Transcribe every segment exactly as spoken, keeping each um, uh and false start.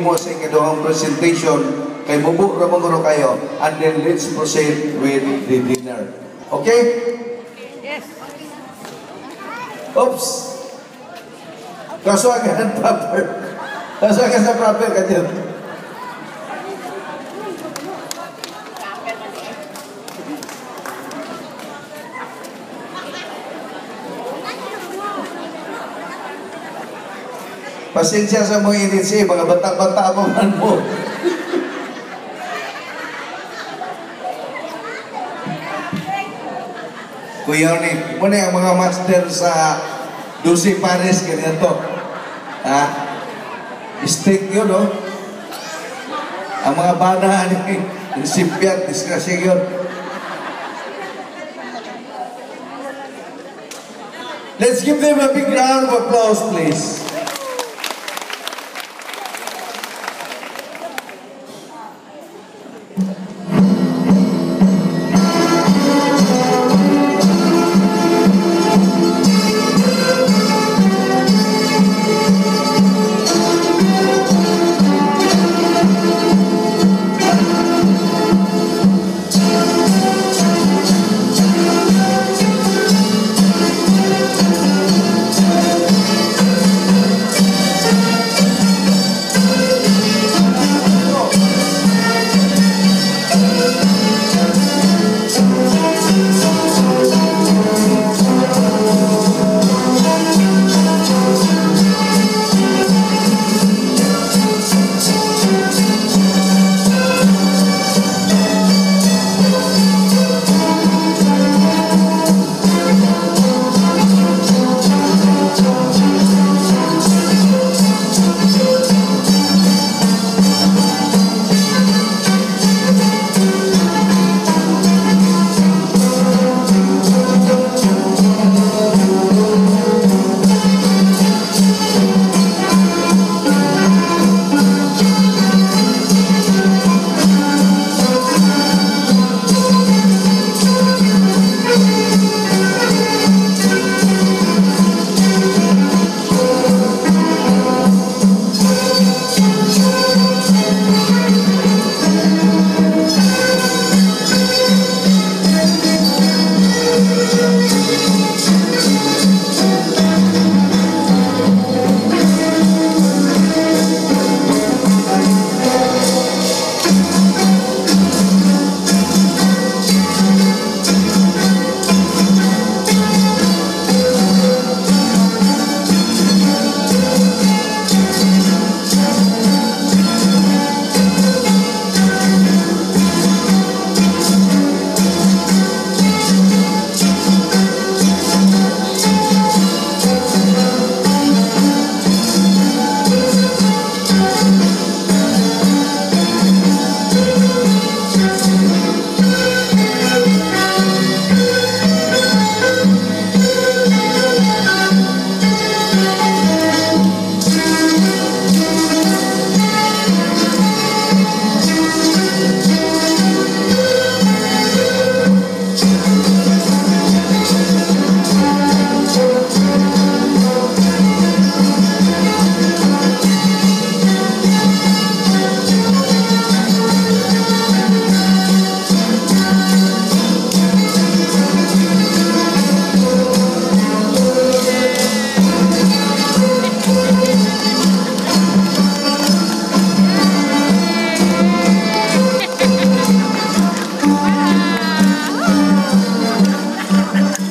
mahimo sa ikaduhang presentation kay mubo ra mo kayo, and then let's proceed with the dinner. Okay? Yes. Oops. Kaswagan proper. Kaswagan sa proper ka dyan. Pasensya sa mo init siya, mga bata-bata mo man mo. Kuya ni, muna yung mga master sa Dulce Paris, ganito. Ha? Steak yun, no? Ang mga bana, yung simpiat, diskrasya yun. Let's give them a big round of applause, please.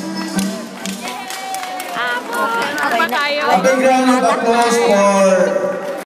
A big round of applause for